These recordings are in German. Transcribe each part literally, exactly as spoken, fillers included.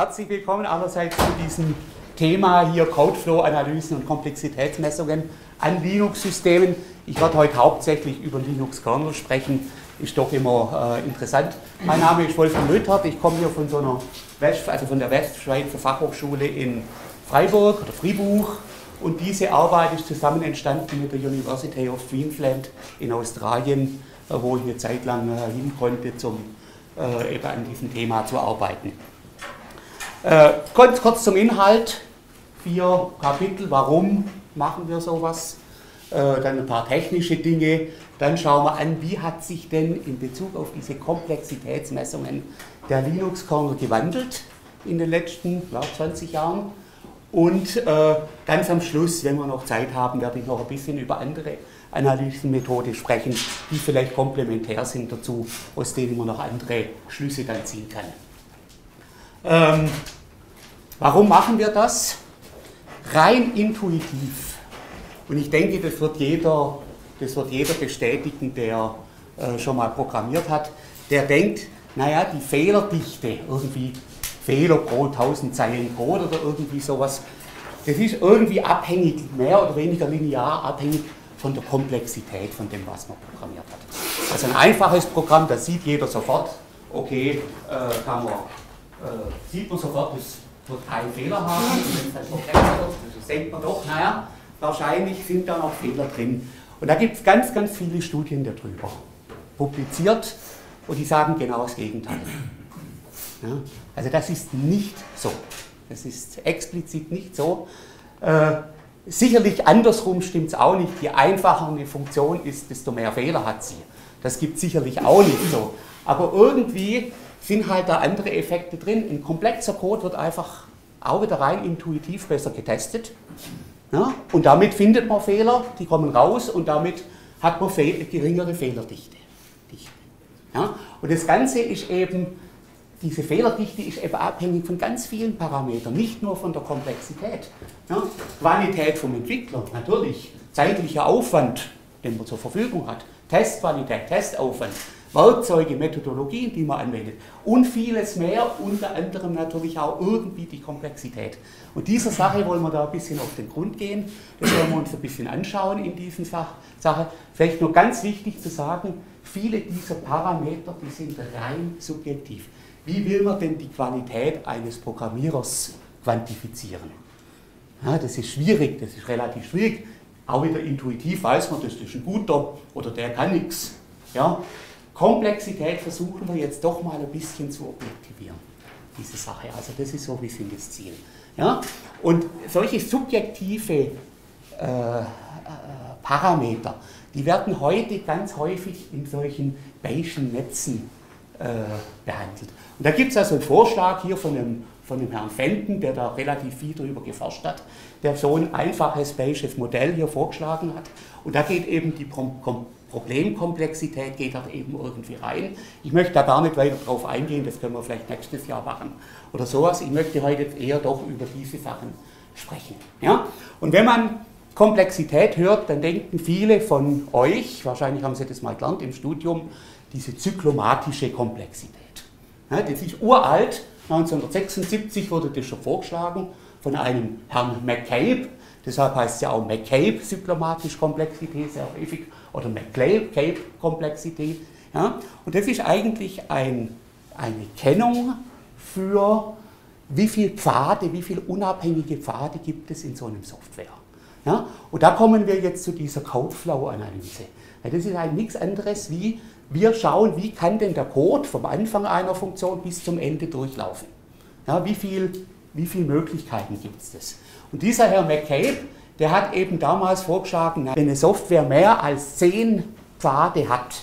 Herzlich willkommen allerseits zu diesem Thema hier Codeflow-Analysen und Komplexitätsmessungen an Linux-Systemen. Ich werde heute hauptsächlich über Linux-Kernel sprechen, ist doch immer äh, interessant. Mein Name ist Wolfgang Löthert, ich komme hier von, so einer West, also von der Westschweizer Fachhochschule in Freiburg oder Fribourg, und diese Arbeit ist zusammen entstanden mit der University of Queensland in Australien, äh, wo ich eine Zeit lang äh, hin konnte, um äh, eben an diesem Thema zu arbeiten. Äh, kurz, kurz zum Inhalt, vier Kapitel, warum machen wir sowas, äh, dann ein paar technische Dinge, dann schauen wir an, wie hat sich denn in Bezug auf diese Komplexitätsmessungen der Linux-Kernel gewandelt in den letzten ja, zwanzig Jahren, und äh, ganz am Schluss, wenn wir noch Zeit haben, werde ich noch ein bisschen über andere Analysenmethoden sprechen, die vielleicht komplementär sind dazu, aus denen man noch andere Schlüsse dann ziehen kann. Ähm, warum machen wir das? Rein intuitiv. Und ich denke, das wird jeder, das wird jeder bestätigen, der äh, schon mal programmiert hat. Der denkt, naja, die Fehlerdichte, irgendwie Fehler pro tausend Zeilen Code oder irgendwie sowas, das ist irgendwie abhängig, mehr oder weniger linear abhängig von der Komplexität von dem, was man programmiert hat. Also ein einfaches Programm, das sieht jeder sofort, okay, äh, kann man Äh, sieht man sofort, es wird keinen Fehler haben, und wenn es dann komplexer wird, denkt man doch, naja, wahrscheinlich sind da noch Fehler drin. Und da gibt es ganz, ganz viele Studien darüber, publiziert, und die sagen genau das Gegenteil. Ja, also das ist nicht so. Das ist explizit nicht so. Äh, sicherlich andersrum stimmt es auch nicht. Je einfacher eine Funktion ist, desto mehr Fehler hat sie. Das gibt es sicherlich auch nicht so. Aber irgendwie sind halt da andere Effekte drin. Ein komplexer Code wird einfach auch wieder rein intuitiv besser getestet. Ja? Und damit findet man Fehler, die kommen raus, und damit hat man fe geringere Fehlerdichte. Ja? Und das Ganze ist eben, diese Fehlerdichte ist eben abhängig von ganz vielen Parametern, nicht nur von der Komplexität. Ja? Qualität vom Entwickler, natürlich, zeitlicher Aufwand, den man zur Verfügung hat, Testqualität, Testaufwand, Werkzeuge, Methodologien, die man anwendet, und vieles mehr, unter anderem natürlich auch irgendwie die Komplexität. Und dieser Sache wollen wir da ein bisschen auf den Grund gehen, das wollen wir uns ein bisschen anschauen in dieser Sache. Vielleicht nur ganz wichtig zu sagen, viele dieser Parameter, die sind rein subjektiv. Wie will man denn die Qualität eines Programmierers quantifizieren? Ja, das ist schwierig, das ist relativ schwierig. Auch wieder intuitiv weiß man, das ist ein guter oder der kann nichts. Ja? Komplexität versuchen wir jetzt doch mal ein bisschen zu objektivieren, diese Sache. Also das ist so ein bisschen das Ziel. Ja? Und solche subjektive äh, äh, Parameter, die werden heute ganz häufig in solchen Bayesian Netzen äh, behandelt. Und da gibt es also einen Vorschlag hier von dem, von dem Herrn Fenton, der da relativ viel darüber geforscht hat, der so ein einfaches Bayesches Modell hier vorgeschlagen hat. Und da geht eben die Prom Kom Problemkomplexität geht da eben irgendwie rein. Ich möchte da gar nicht weiter drauf eingehen, das können wir vielleicht nächstes Jahr machen oder sowas. Ich möchte heute eher doch über diese Sachen sprechen. Ja? Und wenn man Komplexität hört, dann denken viele von euch, wahrscheinlich haben Sie das mal gelernt im Studium, diese zyklomatische Komplexität. Ja, das ist uralt, neunzehnhundertsechsundsiebzig wurde das schon vorgeschlagen von einem Herrn McCabe. Deshalb heißt es ja auch McCabe-Zyklomatisch-Komplexität sehr häufig, oder McCabe-Komplexität. Ja? Und das ist eigentlich ein, eine Kennung für, wie viele Pfade, wie viele unabhängige Pfade gibt es in so einem Software. Ja? Und da kommen wir jetzt zu dieser Codeflow-Analyse. Ja, das ist halt nichts anderes wie, wir schauen, wie kann denn der Code vom Anfang einer Funktion bis zum Ende durchlaufen. Ja, wie viel, wie viele Möglichkeiten gibt es das? Und dieser Herr McCabe, der hat eben damals vorgeschlagen, wenn eine Software mehr als zehn Pfade hat,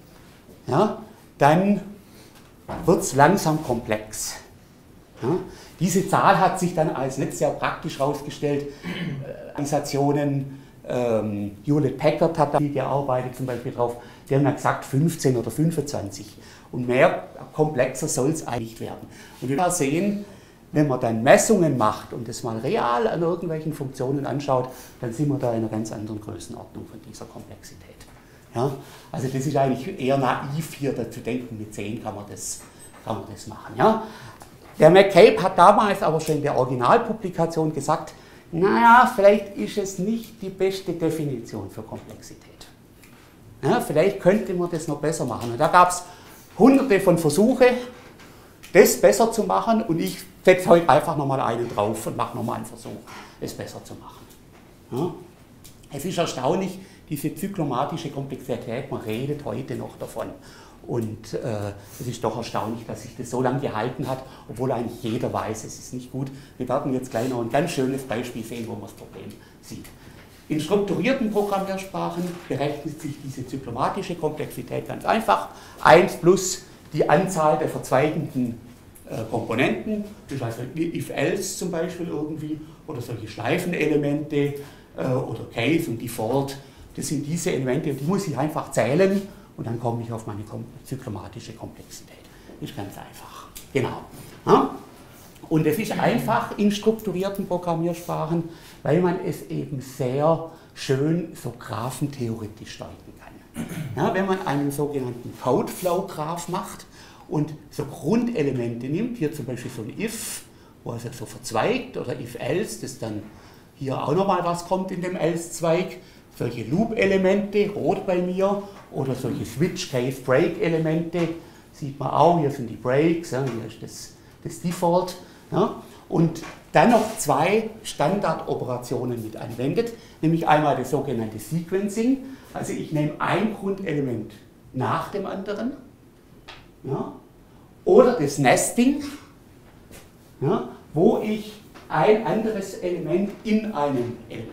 ja, dann wird es langsam komplex. Ja, diese Zahl hat sich dann als nicht sehr praktisch herausgestellt. Organisationen, ähm, Hewlett Packard hat da gearbeitet zum Beispiel drauf, die haben gesagt fünfzehn oder fünfundzwanzig. Und mehr komplexer soll es eigentlich werden. Und wir sehen, wenn man dann Messungen macht und das mal real an irgendwelchen Funktionen anschaut, dann sind wir da in einer ganz anderen Größenordnung von dieser Komplexität. Ja? Also das ist eigentlich eher naiv hier zu denken, mit zehn kann man das, kann man das machen. Ja? Der McCabe hat damals aber schon in der Originalpublikation gesagt, naja, vielleicht ist es nicht die beste Definition für Komplexität. Ja, vielleicht könnte man das noch besser machen. Und da gab es hunderte von Versuchen, das besser zu machen, und ich setze heute einfach nochmal einen drauf und mache nochmal einen Versuch, es besser zu machen. Ja. Es ist erstaunlich, diese zyklomatische Komplexität, man redet heute noch davon. Und äh, es ist doch erstaunlich, dass sich das so lange gehalten hat, obwohl eigentlich jeder weiß, es ist nicht gut. Wir werden jetzt gleich noch ein ganz schönes Beispiel sehen, wo man das Problem sieht. In strukturierten Programmiersprachen berechnet sich diese zyklomatische Komplexität ganz einfach. eins plus die Anzahl der verzweigenden äh, Komponenten, das heißt if-else zum Beispiel irgendwie, oder solche Schleifenelemente äh, oder Case und Default. Das sind diese Elemente, die muss ich einfach zählen. Und dann komme ich auf meine zyklomatische Komplexität. Ist ganz einfach. Genau. Ja? Und es ist einfach in strukturierten Programmiersprachen, weil man es eben sehr schön so graphentheoretisch deuten kann. Ja, wenn man einen sogenannten Codeflow-Graph macht und so Grundelemente nimmt, hier zum Beispiel so ein if, wo es so verzweigt, oder if-else, das dann hier auch nochmal was kommt in dem else-Zweig, solche Loop-Elemente, rot bei mir, oder solche Switch-Case-Break-Elemente, sieht man auch, hier sind die Breaks, ja, hier ist das, das Default. Ja, und dann noch zwei Standardoperationen mit anwendet, nämlich einmal das sogenannte Sequencing, also ich nehme ein Grundelement nach dem anderen, ja, oder das Nesting, ja, wo ich ein anderes Element in einem Element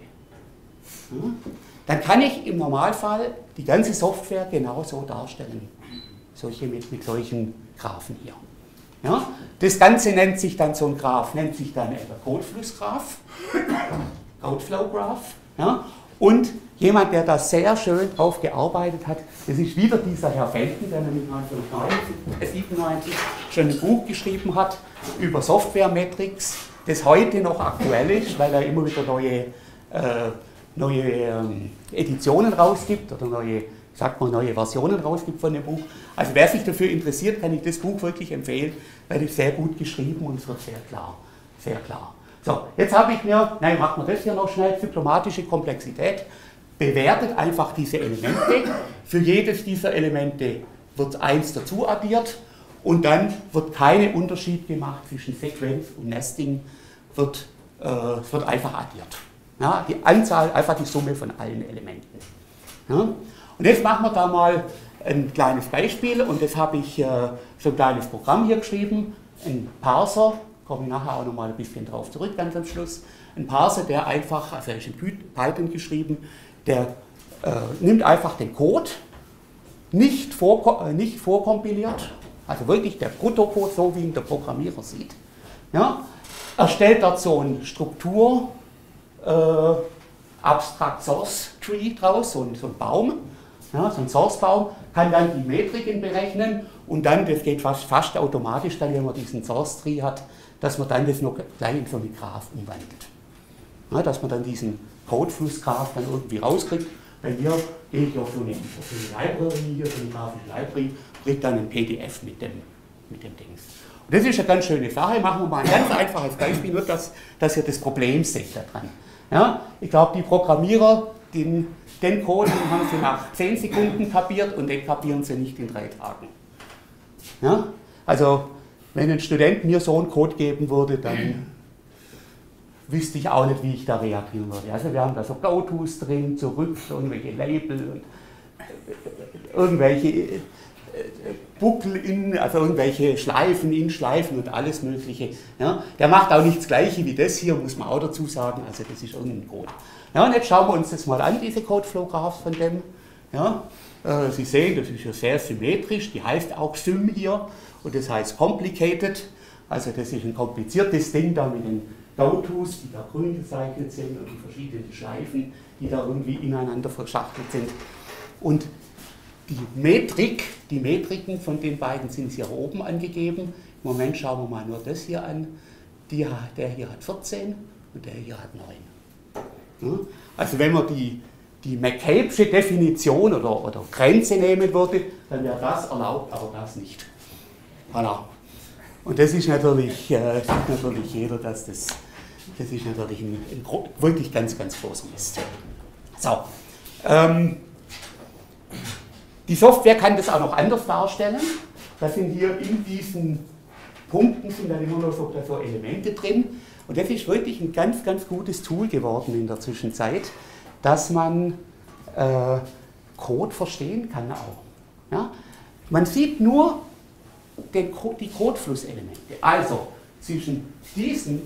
habe. Ja, dann kann ich im Normalfall die ganze Software genauso darstellen, solche mit, mit solchen Graphen hier. Ja, das Ganze nennt sich dann, so ein Graph nennt sich dann Codeflussgraph, Codeflow-Graph. Ja, und jemand, der da sehr schön drauf gearbeitet hat, das ist wieder dieser Herr Felten, der nämlich neunzehnhundertsiebenundneunzig schon ein Buch geschrieben hat über Software-Metrics, das heute noch aktuell ist, weil er immer wieder neue, äh, neue ähm, Editionen rausgibt oder neue, sagt man, neue Versionen rausgibt von dem Buch. Also wer sich dafür interessiert, kann ich das Buch wirklich empfehlen, weil es sehr gut geschrieben und es wird sehr klar. Sehr klar. So, jetzt habe ich mir, nein, machen wir das hier noch schnell, zyklomatische Komplexität, bewertet einfach diese Elemente. Für jedes dieser Elemente wird eins dazu addiert und dann wird kein Unterschied gemacht zwischen Sequenz und Nesting, wird, äh, es wird einfach addiert. Ja, die Anzahl, einfach die Summe von allen Elementen. Ja, und jetzt machen wir da mal ein kleines Beispiel und das habe ich äh, so ein kleines Programm hier geschrieben, ein Parser, komme ich nachher auch nochmal ein bisschen drauf zurück, ganz am Schluss. Ein Parser, der einfach, also er ist in Python geschrieben, der äh, nimmt einfach den Code, nicht, vor, äh, nicht vorkompiliert, also wirklich der Bruttocode, so wie ihn der Programmierer sieht. Ja, erstellt dort so eine Struktur, äh, Abstract Source Tree draus, so ein, so ein Baum, ja, so ein Source-Baum, kann dann die Metriken berechnen und dann, das geht fast, fast automatisch dann, wenn man diesen Source Tree hat, dass man dann das noch gleich in so eine Graph umwandelt. Ja, dass man dann diesen Codefluss-Graph dann irgendwie rauskriegt. Bei mir gehe ich auf so eine, auf so eine Library, hier so eine grafische Library, kriege dann ein P D F mit dem, mit dem Dings. Und das ist eine ganz schöne Sache. Machen wir mal ein ganz einfaches Beispiel, nur dass, dass ihr das Problem seht da dran. Ja, ich glaube, die Programmierer, den, den Code den haben sie nach zehn Sekunden kapiert und den kapieren sie nicht in drei Tagen. Ja, also, wenn ein Student mir so einen Code geben würde, dann wüsste ich auch nicht, wie ich da reagieren würde. Also wir haben da so Go-Tos drin, zurück, irgendwelche Label und irgendwelche Buckel in, also irgendwelche Schleifen in Schleifen und alles Mögliche. Ja, der macht auch nicht das Gleiche wie das hier, muss man auch dazu sagen, also das ist irgendein Code. Ja, und jetzt schauen wir uns das mal an, diese Codeflow-Graphs von dem. Ja, äh, Sie sehen, das ist ja sehr symmetrisch, die heißt auch Sym hier und das heißt Complicated, also das ist ein kompliziertes Ding da mit den Go-Tos, die da grün gezeichnet sind und die verschiedenen Schleifen, die da irgendwie ineinander verschachtelt sind. Und die Metrik, die Metriken von den beiden sind hier oben angegeben. Im Moment schauen wir mal nur das hier an. Die, der hier hat vierzehn und der hier hat neun. Ja, also wenn man die, die McCabe'sche Definition oder, oder Grenze nehmen würde, dann wäre das erlaubt, aber das nicht. Voilà. Und das ist natürlich, äh, sieht natürlich jeder, dass das, das ist natürlich ein, ein wirklich ganz, ganz großer Mist. So. Ähm, die Software kann das auch noch anders darstellen. Das sind hier in diesen Punkten sind dann immer noch so, so Elemente drin. Und das ist wirklich ein ganz, ganz gutes Tool geworden in der Zwischenzeit, dass man äh, Code verstehen kann auch. Ja? Man sieht nur den, die Codeflusselemente. Also zwischen diesem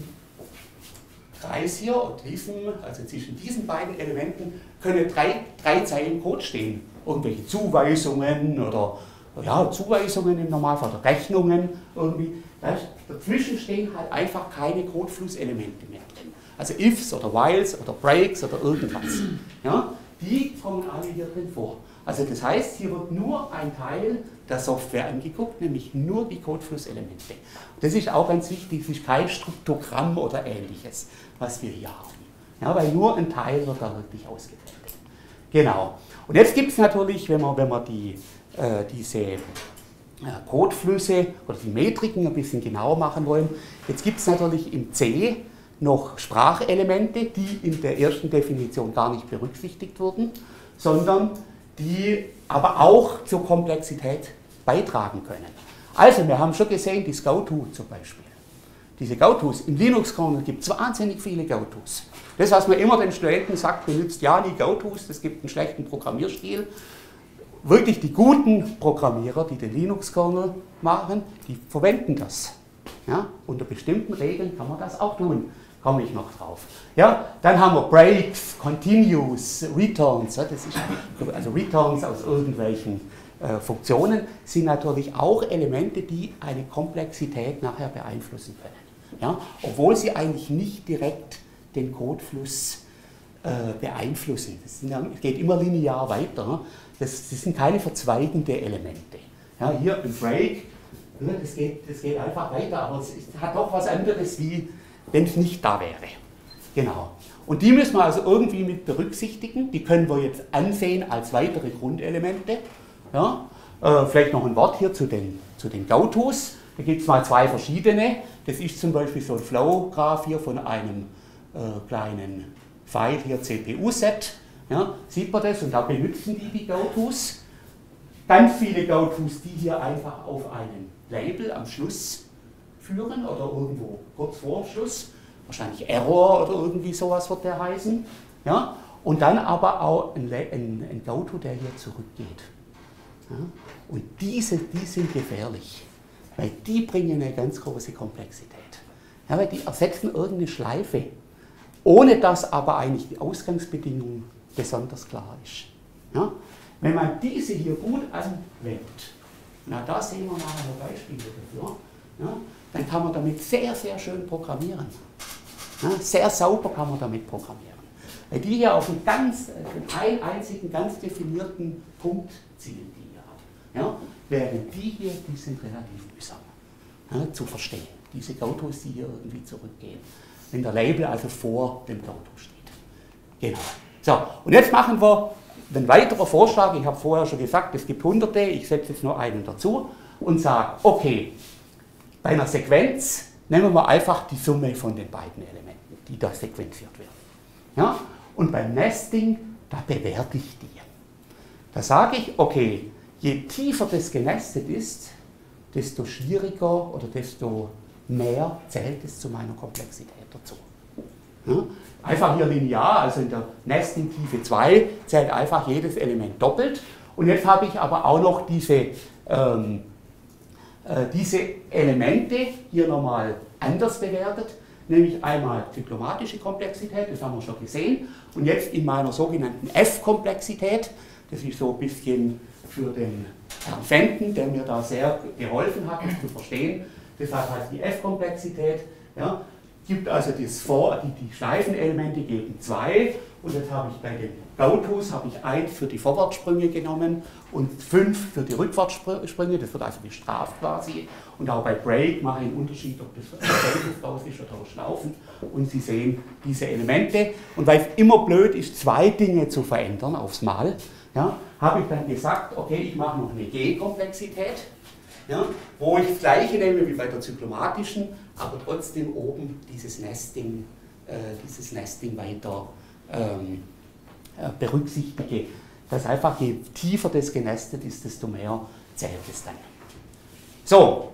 Kreis hier und diesem, also zwischen diesen beiden Elementen können drei, drei Zeilen Code stehen. Irgendwelche Zuweisungen oder ja, Zuweisungen im Normalfall oder Rechnungen irgendwie. Dazwischen stehen halt einfach keine Codeflusselemente mehr drin. Also Ifs oder Whiles oder Breaks oder irgendwas. Ja, die kommen alle hier drin vor. Also das heißt, hier wird nur ein Teil der Software angeguckt, nämlich nur die Codeflusselemente. Das ist auch ganz wichtig, es ist kein Struktogramm oder ähnliches, was wir hier haben. Ja, weil nur ein Teil wird da wirklich ausgewertet. Genau. Und jetzt gibt es natürlich, wenn wir, wenn wir die, äh, diese äh, Codeflüsse oder die Metriken ein bisschen genauer machen wollen, jetzt gibt es natürlich im C noch Sprachelemente, die in der ersten Definition gar nicht berücksichtigt wurden, sondern die aber auch zur Komplexität beitragen können. Also, wir haben schon gesehen, die Scout-To zum Beispiel. Diese Go-Tos, im Linux-Kernel gibt es wahnsinnig viele Go-Tos. Das, was man immer den Studenten sagt, benutzt ja nie Go-Tos, das gibt einen schlechten Programmierstil. Wirklich die guten Programmierer, die den Linux-Kernel machen, die verwenden das. Ja? Unter bestimmten Regeln kann man das auch tun. Komme ich noch drauf. Ja, dann haben wir Breaks, Continues, Returns. Ja, das ist, also Returns aus irgendwelchen äh, Funktionen sind natürlich auch Elemente, die eine Komplexität nachher beeinflussen können. Ja, obwohl sie eigentlich nicht direkt den Codefluss äh, beeinflussen. Das sind, es geht immer linear weiter. Das, das sind keine verzweigende Elemente. Ja, hier im Break, das geht, das geht einfach weiter, aber es hat doch was anderes, wie wenn es nicht da wäre. Genau. Und die müssen wir also irgendwie mit berücksichtigen. Die können wir jetzt ansehen als weitere Grundelemente. Ja? Äh, vielleicht noch ein Wort hier zu den, zu den Go-Tos. Da gibt es mal zwei verschiedene. Das ist zum Beispiel so ein Flow-Graph hier von einem äh, kleinen File, hier C P U-Set. Ja? Sieht man das? Und da benutzen die die Go-Tos. Ganz viele Go-Tos, die hier einfach auf einen Label am Schluss führen oder irgendwo kurz vor dem Schluss, wahrscheinlich Error oder irgendwie sowas wird der heißen. Ja? Und dann aber auch ein, ein, ein Go-To, der hier zurückgeht. Ja? Und diese, die sind gefährlich, weil die bringen eine ganz große Komplexität. Ja, weil die ersetzen irgendeine Schleife, ohne dass aber eigentlich die Ausgangsbedingung besonders klar ist. Ja? Wenn man diese hier gut anwendet, na, da sehen wir nachher noch Beispiele dafür, ja, dann kann man damit sehr, sehr schön programmieren. Ja, sehr sauber kann man damit programmieren. Weil die hier auf einen, ganz, einen einzigen, ganz definierten Punkt zielen, die hier hat. Ja, während die hier, die sind relativ mühsam ja, zu verstehen. Diese Go-Tos, die hier irgendwie zurückgehen. Wenn der Label also vor dem Go-To steht. Genau. So, und jetzt machen wir ein weiterer Vorschlag. Ich habe vorher schon gesagt, es gibt hunderte, ich setze jetzt nur einen dazu und sage, okay, bei einer Sequenz nehmen wir einfach die Summe von den beiden Elementen, die da sequenziert werden. Ja? Und beim Nesting, da bewerte ich die. Da sage ich, okay, je tiefer das genestet ist, desto schwieriger oder desto mehr zählt es zu meiner Komplexität dazu. Ja? Einfach hier linear, also in der Nesting-Tiefe zwei zählt einfach jedes Element doppelt. Und jetzt habe ich aber auch noch diese ähm, diese Elemente hier nochmal anders bewertet, nämlich einmal diplomatische Komplexität, das haben wir schon gesehen, und jetzt in meiner sogenannten F-Komplexität, das ist so ein bisschen für den Herrn Fenton, der mir da sehr geholfen hat, das zu verstehen, deshalb heißt die F-Komplexität, ja, gibt also das Vor, die, die Schleifenelemente geben zwei, und jetzt habe ich bei den Go-Tos habe ich eins für die Vorwärtssprünge genommen und fünf für die Rückwärtssprünge, das wird also bestraft quasi. Und auch bei Break mache ich einen Unterschied, ob das Feld draus ist oder Schlaufen. Und Sie sehen diese Elemente. Und weil es immer blöd ist, zwei Dinge zu verändern aufs Mal, ja, habe ich dann gesagt, okay, ich mache noch eine G-Komplexität. Ja, wo ich das gleiche nehme wie bei der zyklomatischen, aber trotzdem oben dieses Nesting, äh, dieses Nesting weiter ähm, äh, berücksichtige. Das einfach, je tiefer das genestet ist, desto mehr zählt es dann. So,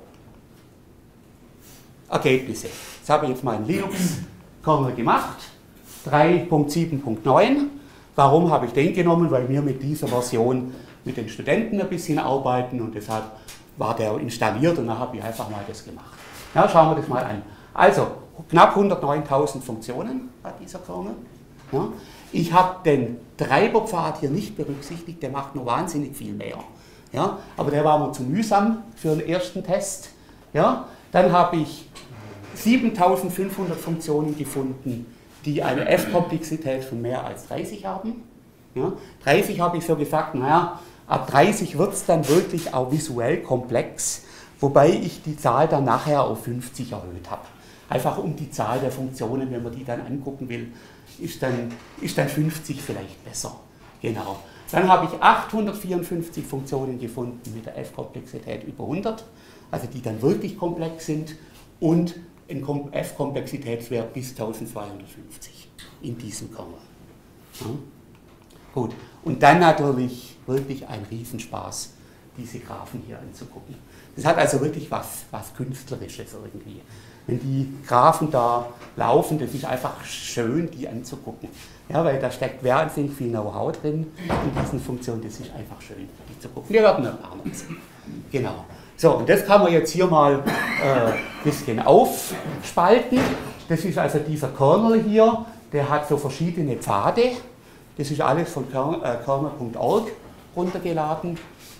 Ergebnisse. Jetzt habe ich jetzt mal einen Linux-Kernel gemacht, drei Punkt sieben Punkt neun. Warum habe ich den genommen? Weil wir mit dieser Version mit den Studenten ein bisschen arbeiten und deshalb war der installiert und dann habe ich einfach mal das gemacht. Ja, schauen wir das mal an. Also, knapp hundertneuntausend Funktionen hat dieser Kernel. Ja. Ich habe den Treiberpfad hier nicht berücksichtigt, der macht nur wahnsinnig viel mehr. Ja, aber der war mir zu mühsam für den ersten Test. Ja, dann habe ich siebentausendfünfhundert Funktionen gefunden, die eine F-Komplexität von mehr als dreißig haben. Ja, dreißig habe ich so gesagt, naja, ab dreißig wird es dann wirklich auch visuell komplex, wobei ich die Zahl dann nachher auf fünfzig erhöht habe. Einfach um die Zahl der Funktionen, wenn man die dann angucken will, ist dann, ist dann fünfzig vielleicht besser. Genau. Dann habe ich achthundertvierundfünfzig Funktionen gefunden mit der F-Komplexität über hundert, also die dann wirklich komplex sind, und ein F-Komplexitätswert bis eintausendzweihundertfünfzig in diesem Kernel. Ja. Gut, und dann natürlich wirklich ein Riesenspaß, diese Graphen hier anzugucken. Das hat also wirklich was, was Künstlerisches irgendwie. Wenn die Graphen da laufen, das ist einfach schön, die anzugucken. Ja, weil da steckt wahnsinnig viel Know-how drin in diesen Funktionen, das ist einfach schön, die zu gucken. Wir werden ein paar noch sehen. Genau. So, und das kann man jetzt hier mal ein äh, bisschen aufspalten. Das ist also dieser Kernel hier, der hat so verschiedene Pfade. Das ist alles von kernel punkt org runtergeladen.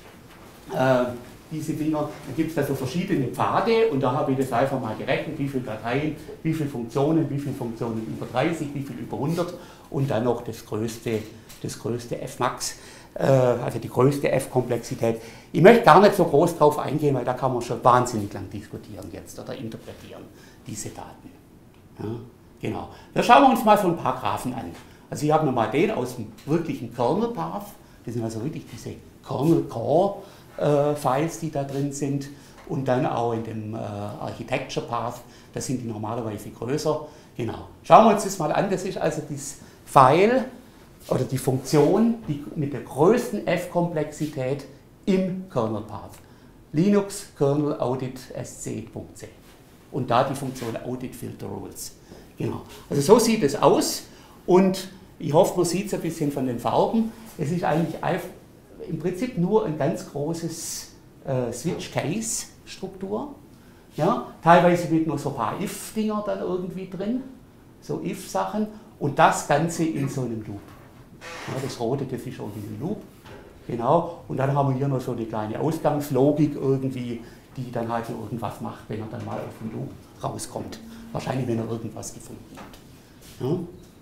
Äh, diese Dinger, da gibt es also verschiedene Pfade und da habe ich das einfach mal gerechnet, wie viele Dateien, wie viele Funktionen, wie viele Funktionen über dreißig, wie viel über hundert und dann noch das größte, das größte F-Max, äh, also die größte F-Komplexität. Ich möchte gar nicht so groß drauf eingehen, weil da kann man schon wahnsinnig lang diskutieren jetzt oder interpretieren, diese Daten. Ja, genau. Da schauen wir uns mal so ein paar Graphen an. Also ich habe nochmal den aus dem wirklichen Kernel Path, das sind also wirklich diese Kernel Core äh, Files, die da drin sind, und dann auch in dem äh, Architecture Path, da sind die normalerweise größer. Genau. Schauen wir uns das mal an, das ist also das File oder die Funktion die mit der größten F-Komplexität im Kernel Path. Linux Kernel Audit sc.c und da die Funktion Audit Filter Rules. Genau. Also so sieht es aus und ich hoffe, man sieht es ein bisschen von den Farben. Es ist eigentlich im Prinzip nur ein ganz großes äh, Switch-Case-Struktur. Ja? Teilweise mit nur so ein paar if-Dinger dann irgendwie drin, so if-Sachen, und das Ganze in so einem Loop. Ja, das rote, das ist irgendwie ein Loop. Genau. Und dann haben wir hier noch so eine kleine Ausgangslogik irgendwie, die dann halt so irgendwas macht, wenn er dann mal auf den Loop rauskommt. Wahrscheinlich, wenn er irgendwas gefunden hat. Ja?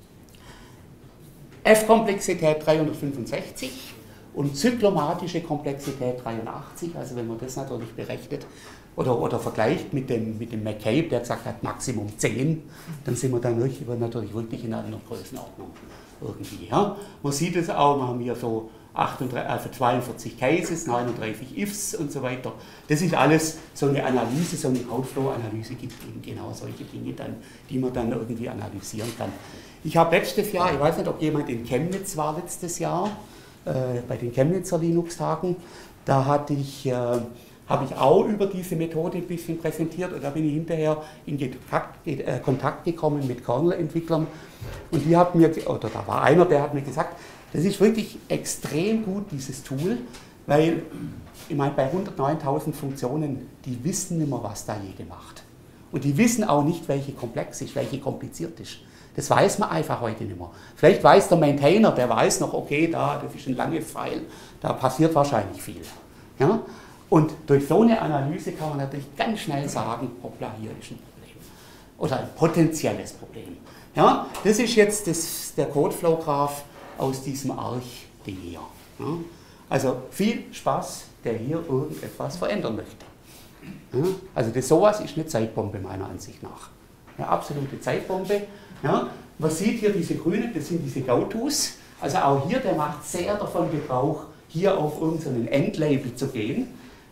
F-Komplexität dreihundertfünfundsechzig und zyklomatische Komplexität dreiundachtzig, also wenn man das natürlich berechnet oder, oder vergleicht mit dem, mit dem McCabe, der gesagt hat Maximum zehn, dann sind wir dann wirklich, natürlich wirklich in einer anderen Größenordnung irgendwie. Ja. Man sieht es auch, wir haben hier so achtunddreißig, also zweiundvierzig Cases, neununddreißig Ifs und so weiter. Das ist alles so eine Analyse, so eine Codeflow-Analyse gibt eben genau solche Dinge dann, die man dann irgendwie analysieren kann. Ich habe letztes Jahr, ich weiß nicht, ob jemand in Chemnitz war letztes Jahr, äh, bei den Chemnitzer Linux-Tagen, da hatte ich, äh, habe ich auch über diese Methode ein bisschen präsentiert und da bin ich hinterher in Kontakt, äh, Kontakt gekommen mit Kernel-Entwicklern und die haben mir, oder da war einer, der hat mir gesagt, das ist wirklich extrem gut, dieses Tool, weil, ich meine, bei hundertneuntausend Funktionen, die wissen nicht mehr, was da jede macht. Und die wissen auch nicht, welche komplex ist, welche kompliziert ist. Das weiß man einfach heute nicht mehr. Vielleicht weiß der Maintainer, der weiß noch, okay, da, das ist ein langes File, da passiert wahrscheinlich viel. Ja? Und durch so eine Analyse kann man natürlich ganz schnell sagen, hoppla, hier ist ein Problem. Oder ein potenzielles Problem. Ja? Das ist jetzt das, der Codeflow-Graph aus diesem Arch-Ding hier. Ja? Also viel Spaß, der hier irgendetwas verändern möchte. Ja? Also das, sowas ist eine Zeitbombe meiner Ansicht nach. Eine absolute Zeitbombe. Ja? Man sieht hier diese grünen, das sind diese Go-Tos. Also auch hier, der macht sehr davon Gebrauch, hier auf irgendeinen Endlabel zu gehen.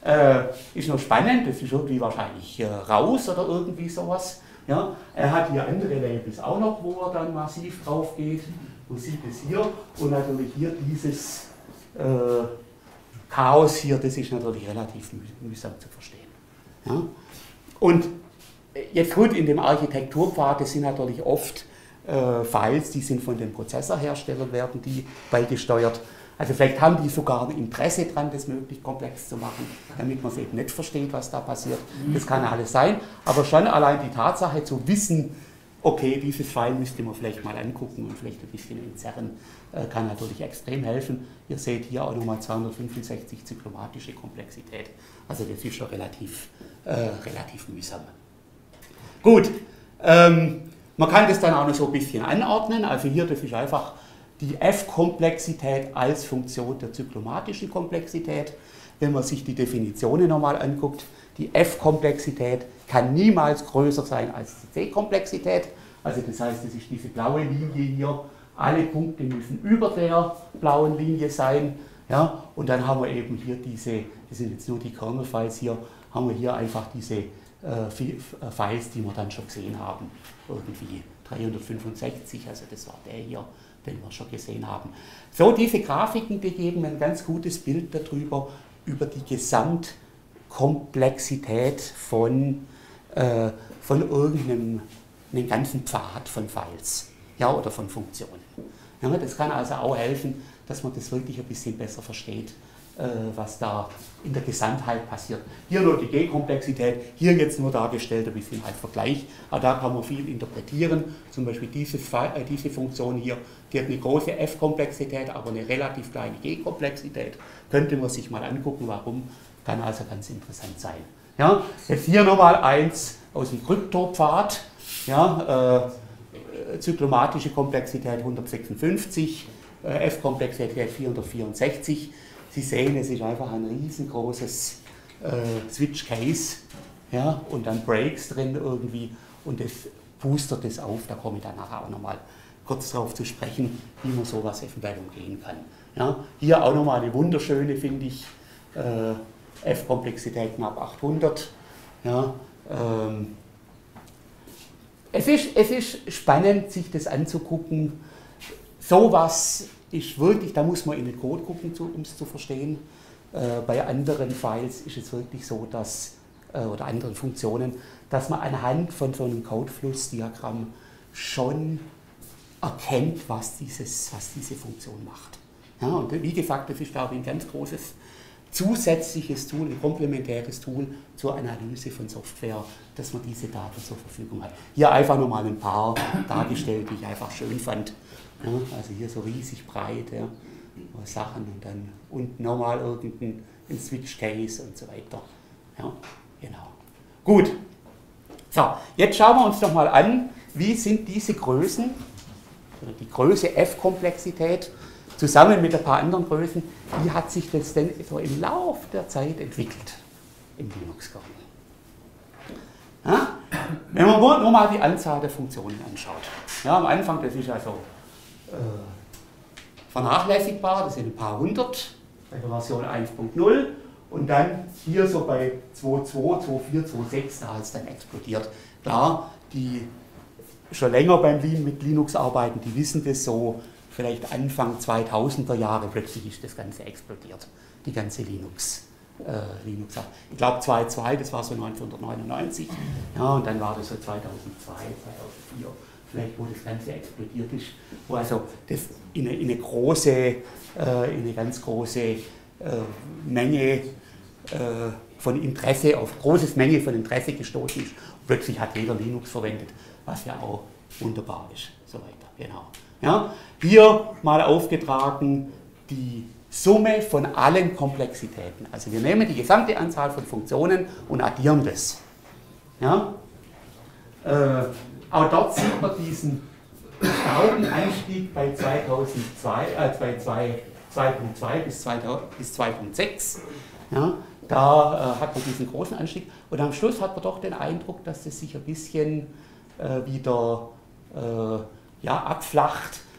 äh, ist noch spannend, das ist irgendwie wahrscheinlich äh, raus oder irgendwie sowas. Ja, er hat hier andere Labels auch noch, wo er dann massiv drauf geht. Man sieht es hier und natürlich hier dieses äh, Chaos hier, das ist natürlich relativ mühsam zu verstehen. Ja? Und jetzt gut, in dem Architekturpfad, das sind natürlich oft äh, Files, die sind von den Prozessorherstellern, werden die beigesteuert. Also vielleicht haben die sogar ein Interesse daran, das möglichst komplex zu machen, damit man es eben nicht versteht, was da passiert. Das kann alles sein, aber schon allein die Tatsache zu wissen, okay, dieses File müsste man vielleicht mal angucken und vielleicht ein bisschen entzerren, äh, kann natürlich extrem helfen. Ihr seht hier auch nochmal zweihundertfünfundsechzig zyklomatische Komplexität, also das ist schon relativ, äh, relativ mühsam. Gut, ähm, man kann das dann auch noch so ein bisschen anordnen, also hier, das ist einfach die F-Komplexität als Funktion der zyklomatischen Komplexität. Wenn man sich die Definitionen nochmal anguckt, die F-Komplexität kann niemals größer sein als die C-Komplexität. Also das heißt, das ist diese blaue Linie hier. Alle Punkte müssen über der blauen Linie sein. Ja? Und dann haben wir eben hier diese, das sind jetzt nur die Kernel-Files hier, haben wir hier einfach diese äh, Files, die wir dann schon gesehen haben. Irgendwie dreihundertfünfundsechzig, also das war der hier, den wir schon gesehen haben. So, diese Grafiken, die geben ein ganz gutes Bild darüber, über die Gesamtkomplexität von, äh, von irgendeinem einem ganzen Pfad von Files, ja, oder von Funktionen. Ja, das kann also auch helfen, dass man das wirklich ein bisschen besser versteht, äh, was da in der Gesamtheit passiert. Hier nur die G-Komplexität, hier jetzt nur dargestellt, ein bisschen als Vergleich, aber da kann man viel interpretieren. Zum Beispiel dieses, äh, diese Funktion hier, die hat eine große F-Komplexität, aber eine relativ kleine G-Komplexität. Könnte man sich mal angucken, warum, kann also ganz interessant sein. Ja, jetzt hier nochmal eins aus dem Kryptopfad, ja, äh, zyklomatische Komplexität hundertsechsundfünfzig, äh, F-Komplexität vierhundertvierundsechzig. Sie sehen, es ist einfach ein riesengroßes äh, Switch-Case, ja, und dann Breaks drin irgendwie und das boostert das auf, da komme ich dann nachher auch nochmal kurz darauf zu sprechen, wie man sowas eventuell umgehen kann. Ja, hier auch nochmal eine wunderschöne, finde ich, äh, F-Komplexität knapp achthundert. Ja, ähm, es, ist, es ist spannend, sich das anzugucken. Sowas ist wirklich, da muss man in den Code gucken, um es zu verstehen. Äh, bei anderen Files ist es wirklich so, dass, äh, oder anderen Funktionen, dass man anhand von so einem Codeflussdiagramm schon erkennt, was, dieses, was diese Funktion macht. Ja, und wie gesagt, das ist, glaube ich, ein ganz großes zusätzliches Tool, ein komplementäres Tool zur Analyse von Software, dass man diese Daten zur Verfügung hat. Hier einfach nochmal ein paar dargestellt, die ich einfach schön fand. Ja, also hier so riesig breit, ja, Sachen und dann unten nochmal irgendein ein Switch Case und so weiter. Ja, genau. Gut. So, jetzt schauen wir uns doch mal an, wie sind diese Größen, die Größe F-Komplexität, zusammen mit ein paar anderen Größen, wie hat sich das denn so im Laufe der Zeit entwickelt im Linux-Kernel? Ja? Wenn man nur mal die Anzahl der Funktionen anschaut. Ja, am Anfang, das ist also äh, vernachlässigbar, das sind ein paar hundert bei der Version eins punkt null und dann hier so bei zwei Punkt zwei, zwei Punkt vier, zwei Punkt sechs, da hat es dann explodiert. Klar, die schon länger beim mit Linux arbeiten, die wissen das so, vielleicht Anfang zweitausender Jahre plötzlich ist das Ganze explodiert, die ganze Linux. Äh, Linux. Ich glaube zwei Punkt zwei, das war so neunzehnhundertneunundneunzig, ja, und dann war das so zweitausendzwei, zweitausendvier, vielleicht wo das Ganze explodiert ist, wo also das in eine, in eine große, äh, in eine ganz große äh, Menge äh, von Interesse, auf großes Menge von Interesse gestoßen ist. Und plötzlich hat jeder Linux verwendet, was ja auch wunderbar ist, so weiter, genau. Ja, hier mal aufgetragen die Summe von allen Komplexitäten. Also wir nehmen die gesamte Anzahl von Funktionen und addieren das. Ja? Äh, auch dort sieht man diesen starken Anstieg bei zweitausendzwei, äh, bei zwei Punkt zwei bis zwei Punkt sechs. Ja? Da äh, hat man diesen großen Anstieg und am Schluss hat man doch den Eindruck, dass das sich ein bisschen äh, wieder äh, ja, abflacht,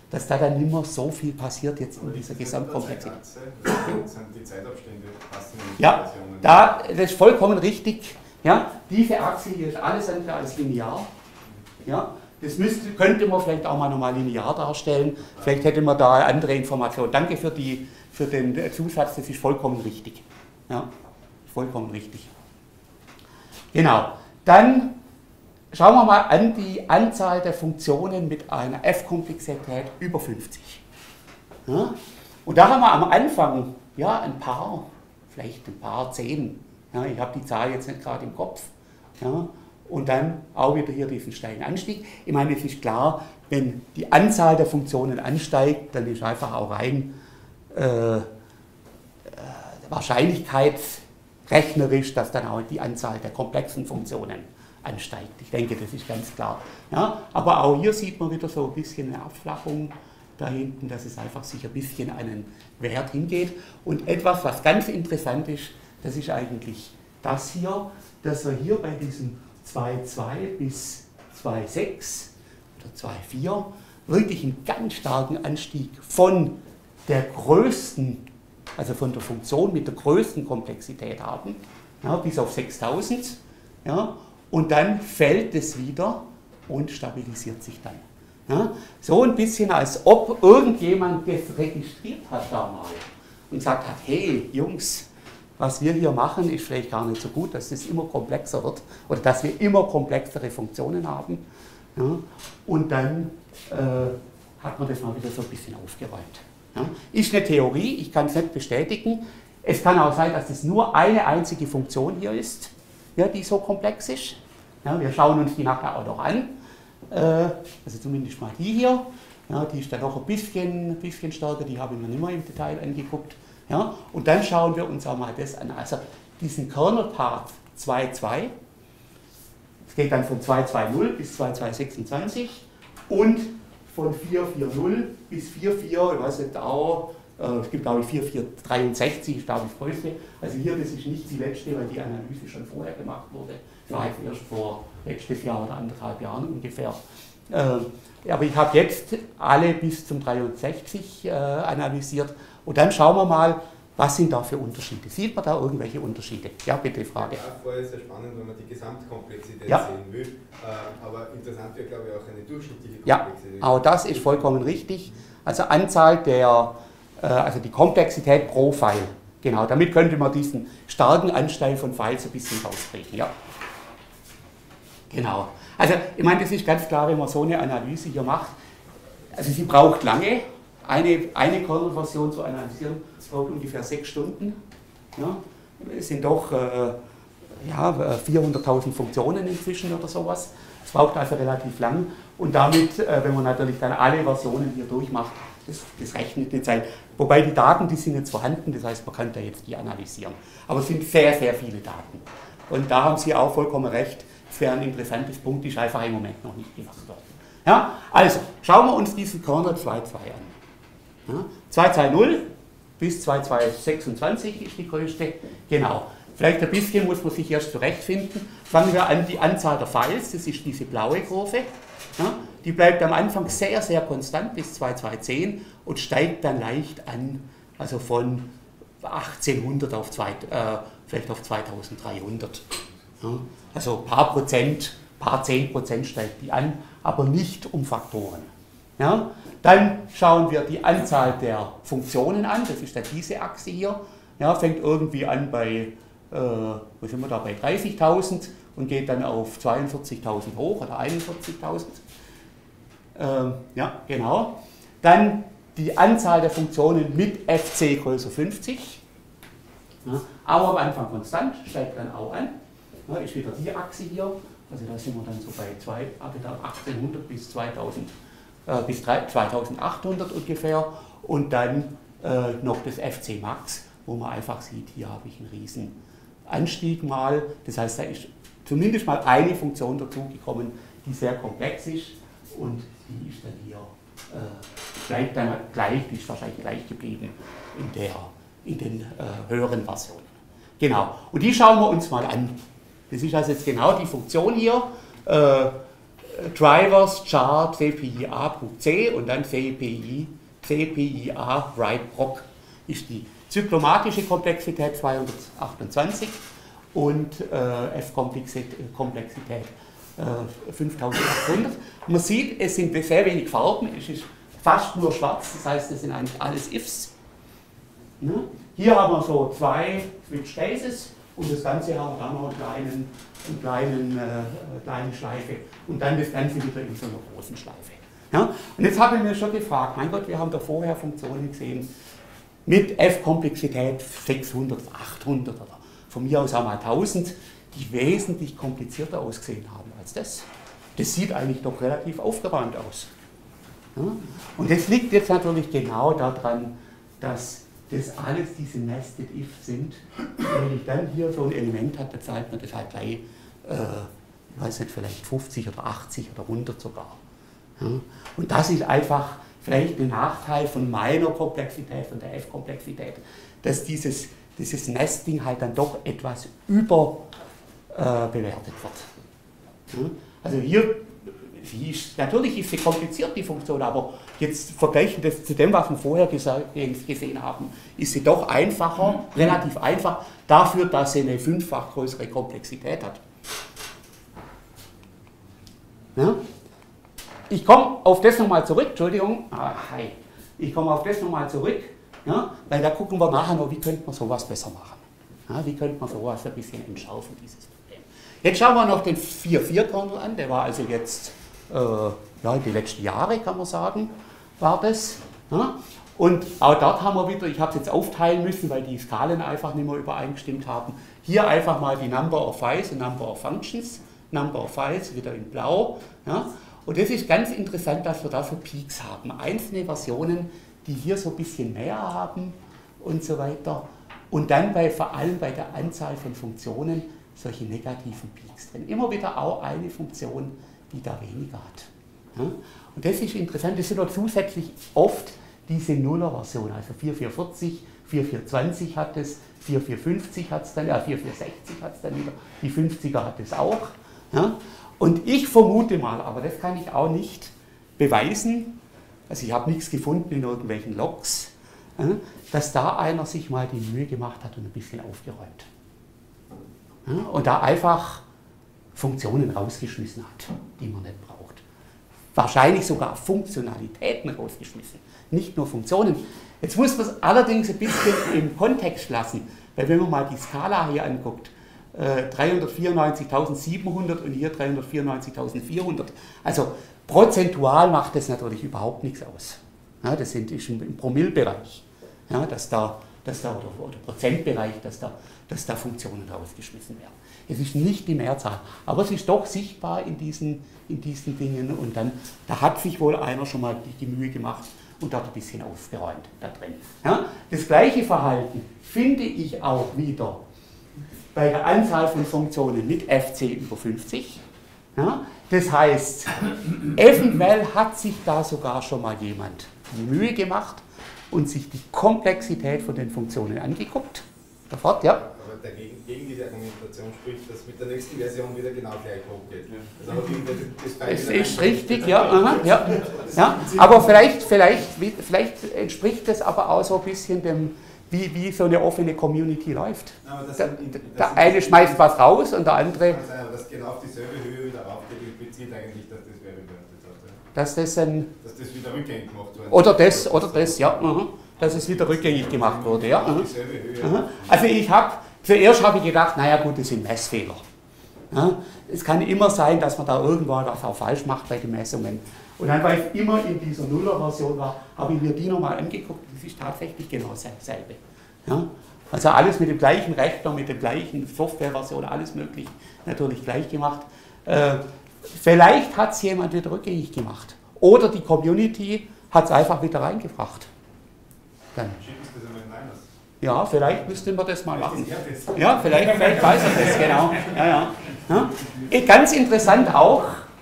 dass da dann nicht mehr so viel passiert jetzt in dieser Gesamtkomplexität. Sind die Zeitabstände passen in Ja, da, das ist vollkommen richtig. Ja, diese Achse hier ist alles andere als linear. Ja, das müsste, könnte man vielleicht auch mal nochmal linear darstellen. Vielleicht hätte man da andere Informationen. Danke für, die, für den Zusatz, das ist vollkommen richtig. Ja, vollkommen richtig. Genau, dann schauen wir mal an die Anzahl der Funktionen mit einer F-Komplexität über fünfzig. Ja? Und da haben wir am Anfang ja, ein paar, vielleicht ein paar, zehn. Ja, ich habe die Zahl jetzt nicht gerade im Kopf. Ja? Und dann auch wieder hier diesen steilen Anstieg. Ich meine, es ist klar, wenn die Anzahl der Funktionen ansteigt, dann ist einfach auch rein äh, äh, wahrscheinlichkeitsrechnerisch, dass dann auch die Anzahl der komplexen Funktionen ansteigt. Ich denke, das ist ganz klar. Ja, aber auch hier sieht man wieder so ein bisschen eine Abflachung da hinten, dass es einfach sich ein bisschen an einen Wert hingeht. Und etwas, was ganz interessant ist, das ist eigentlich das hier, dass wir hier bei diesem zwei Komma zwei bis zwei Komma sechs oder zwei Komma vier wirklich einen ganz starken Anstieg von der größten, also von der Funktion mit der größten Komplexität haben, ja, bis auf sechstausend. Ja, und dann fällt es wieder und stabilisiert sich dann. Ja, so ein bisschen, als ob irgendjemand das registriert hat da mal und gesagt hat, hey Jungs, was wir hier machen, ist vielleicht gar nicht so gut, dass es immer komplexer wird oder dass wir immer komplexere Funktionen haben. Ja, und dann äh, hat man das mal wieder so ein bisschen aufgeräumt. Ja, ist eine Theorie, ich kann es nicht bestätigen. Es kann auch sein, dass es nur eine einzige Funktion hier ist, ja, die so komplex ist. Ja, wir schauen uns die nachher auch noch an. Äh, also zumindest mal die hier. Ja, die ist dann noch ein bisschen, bisschen stärker, die habe ich mir nicht mehr im Detail angeguckt. Ja, und dann schauen wir uns auch mal das an. Also diesen Kernel-Part zwei Komma zwei, es geht dann von zwei Komma zwei null bis zwei Komma zwei sechsundzwanzig und von vier Komma vier null bis vier Komma vier, ich weiß nicht, auch, äh, es gibt glaube ich vier Komma vier dreiundsechzig, ist glaube ich das größte. Also hier, das ist nicht die letzte, weil die Analyse schon vorher gemacht wurde. Das war erst vor letztes Jahr oder anderthalb Jahren ungefähr. Äh, aber ich habe jetzt alle bis zum dreiundsechzig äh, analysiert. Und dann schauen wir mal, was sind da für Unterschiede. Sieht man da irgendwelche Unterschiede? Ja, bitte, Frage. Ja, vorher ist es sehr spannend, wenn man die Gesamtkomplexität ja. sehen will. Äh, aber interessant wäre, glaube ich, auch eine durchschnittliche Ja, Komplexität. auch das ist vollkommen richtig. Also Anzahl der, äh, also die Komplexität pro File. Genau, damit könnte man diesen starken Anteil von Files ein bisschen rauskriegen. Ja. Genau. Also, ich meine, das ist ganz klar, wenn man so eine Analyse hier macht. Also, sie braucht lange. Eine, eine Kernel-Version zu analysieren, das braucht ungefähr sechs Stunden. Ja. Es sind doch äh, ja, vierhunderttausend Funktionen inzwischen oder sowas. Es braucht also relativ lang. Und damit, äh, wenn man natürlich dann alle Versionen hier durchmacht, das, das rechnet eine Zeit. Wobei die Daten, die sind jetzt vorhanden, das heißt, man kann da jetzt die analysieren. Aber es sind sehr, sehr viele Daten. Und da haben Sie auch vollkommen recht. Das wäre ein interessantes Punkt, ist einfach im Moment noch nicht gemacht worden. Ja, also, schauen wir uns diesen Kernel zwei Komma zwei an. Ja, zwei Komma zwei null bis zwei Komma zwei sechsundzwanzig ist die größte. Genau. Vielleicht ein bisschen muss man sich erst zurechtfinden. Fangen wir an, die Anzahl der Files, das ist diese blaue Kurve. Ja, die bleibt am Anfang sehr, sehr konstant bis zwei Komma zwei zehn und steigt dann leicht an, also von achtzehnhundert auf zwei, äh, vielleicht auf zweitausenddreihundert. Ja, also ein paar Prozent, paar zehn Prozent steigt die an, aber nicht um Faktoren. Ja, dann schauen wir die Anzahl der Funktionen an, das ist dann diese Achse hier. Ja, fängt irgendwie an bei, äh, wo sind wir da, bei dreißigtausend und geht dann auf zweiundvierzigtausend hoch oder einundvierzigtausend. Ähm, ja, genau. Dann die Anzahl der Funktionen mit F C größer fünfzig. Ja, auch am Anfang konstant, steigt dann auch an. Ja, ist wieder die Achse hier. Also da sind wir dann so bei zwei, achtzehnhundert bis zweitausend. bis zweitausendachthundert ungefähr und dann äh, noch das F C Max, wo man einfach sieht, hier habe ich einen riesen Anstieg mal. Das heißt, da ist zumindest mal eine Funktion dazugekommen, die sehr komplex ist und die ist dann hier, äh, bleibt dann gleich, die ist wahrscheinlich gleich geblieben in, der, in den äh, höheren Versionen. Genau, und die schauen wir uns mal an. Das ist also jetzt genau die Funktion hier. Äh, Drivers char C P I A P C und dann C P I, C P I A write proc ist die zyklomatische Komplexität zweihundertachtundzwanzig und äh, F-Komplexität äh, fünftausendachthundert. Man sieht, es sind sehr wenig Farben, es ist fast nur schwarz, das heißt, es sind eigentlich alles Ifs. Ja? Hier haben wir so zwei Switch Cases und das Ganze haben wir dann noch einen kleinen, einen kleinen, äh, kleine Schleife und dann das Ganze wieder in so einer großen Schleife. Ja? Und jetzt habe ich mir schon gefragt, mein Gott, wir haben da vorher Funktionen gesehen mit F-Komplexität sechshundert, achthundert oder von mir aus einmal tausend, die wesentlich komplizierter ausgesehen haben als das. Das sieht eigentlich doch relativ aufgeräumt aus. Ja? Und das liegt jetzt natürlich genau daran, dass das alles diese Nested If sind. Wenn ich dann hier so ein Element habe, dann zeigt man das halt gleich, äh, weiß nicht, vielleicht fünfzig oder achtzig oder hundert sogar. Ja? Und das ist einfach vielleicht ein Nachteil von meiner Komplexität, von der F-Komplexität, dass dieses, dieses Nesting halt dann doch etwas überbewertet äh, wird. Ja? Also hier, sie ist, natürlich ist sie kompliziert, die Funktion, aber jetzt vergleichen das zu dem, was wir vorher gesehen haben, ist sie doch einfacher, relativ einfach, dafür, dass sie eine fünffach größere Komplexität hat. Ja? Ich komme auf das nochmal zurück, Entschuldigung, ah, hi. Ich komme auf das nochmal zurück, ja, weil da gucken wir nachher noch, wie könnte man sowas besser machen. Ja, wie könnte man sowas ein bisschen entschärfen, dieses Problem. Jetzt schauen wir noch den vier Punkt vier-Kernel an, der war also jetzt, äh, ja, die letzten Jahre, kann man sagen, war das. Ja. Und auch dort haben wir wieder, ich habe es jetzt aufteilen müssen, weil die Skalen einfach nicht mehr übereingestimmt haben. Hier einfach mal die Number of Files und Number of Functions, Number of Files wieder in blau. Ja. Und das ist ganz interessant, dass wir da so Peaks haben. Einzelne Versionen, die hier so ein bisschen mehr haben und so weiter. Und dann bei, vor allem bei der Anzahl von Funktionen solche negativen Peaks drin. Immer wieder auch eine Funktion, die da weniger hat. Ja? Und das ist interessant, das sind noch zusätzlich oft diese Nuller-Version, also vier Punkt vier vier null, vier Punkt vier zwanzig hat es, vier Punkt vier fünfzig hat es dann, ja, vier Punkt vier sechzig hat es dann wieder, die fünfziger hat es auch. Ja? Und ich vermute mal, aber das kann ich auch nicht beweisen, also ich habe nichts gefunden in irgendwelchen Logs, dass da einer sich mal die Mühe gemacht hat und ein bisschen aufgeräumt. Und da einfach Funktionen rausgeschmissen hat, die man nicht braucht. Wahrscheinlich sogar Funktionalitäten rausgeschmissen, nicht nur Funktionen. Jetzt muss man es allerdings ein bisschen im Kontext lassen, weil wenn man mal die Skala hier anguckt, dreihundertvierundneunzigtausendsiebenhundert und hier dreihundertvierundneunzigtausendvierhundert. Also prozentual macht das natürlich überhaupt nichts aus. Ja, das sind, ist im Promillebereich, ja, dass da, dass da oder, oder Prozentbereich, dass da, dass da Funktionen rausgeschmissen werden. Es ist nicht die Mehrzahl, aber es ist doch sichtbar in diesen, in diesen Dingen und dann, da hat sich wohl einer schon mal die, die Mühe gemacht und dort ein bisschen aufgeräumt da drin. Ja, das gleiche Verhalten finde ich auch wieder bei der Anzahl von Funktionen mit F C über fünfzig. Ja, das heißt, eventuell hat sich da sogar schon mal jemand die Mühe gemacht und sich die Komplexität von den Funktionen angeguckt. Sofort, ja. Aber dagegen, gegen diese Argumentation spricht, dass mit der nächsten Version wieder genau gleich hochgeht. Also das es ist richtig, ja, aha, ja, ja. Aber vielleicht, vielleicht, vielleicht entspricht das aber auch so ein bisschen dem, Wie, wie so eine offene Community läuft. Der, der eine schmeißt was raus und der andere... Kann sein, aber dass genau auf dieselbe Höhe wieder raufgeht, impliziert eigentlich, dass das wer bewertet hat. Ja. Dass das ein... Dass das wieder rückgängig gemacht wurde. Oder das, oder das, ja. Uh-huh. Dass es wieder rückgängig gemacht wurde, ja. Uh-huh. Uh-huh. Also ich habe, zuerst habe ich gedacht, naja gut, das sind Messfehler. Ja. Es kann immer sein, dass man da irgendwann was auch falsch macht bei den Messungen. Und dann, weil ich immer in dieser Nuller-Version war, habe ich mir die nochmal angeguckt. Das ist tatsächlich genau dasselbe. Ja? Also alles mit dem gleichen Rechner, mit der gleichen Softwareversion, alles möglich, natürlich gleich gemacht. Äh, vielleicht hat es jemand wieder rückgängig gemacht. Oder die Community hat es einfach wieder reingebracht. Dann. Ja, vielleicht müssten wir das mal machen. Ja, vielleicht, vielleicht weiß er das, genau. Ja, ja. Ja? Ganz interessant auch,